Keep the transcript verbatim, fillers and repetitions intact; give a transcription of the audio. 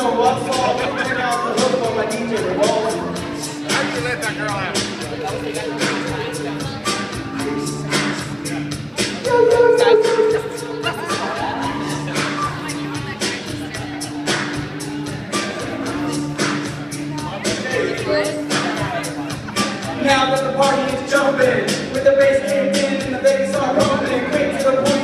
know what song to bring out the hook on my D J revolver. How do you let that girl out? Now that the party is jumping, with the bass kicked in and the bass are pumping, quick to the point.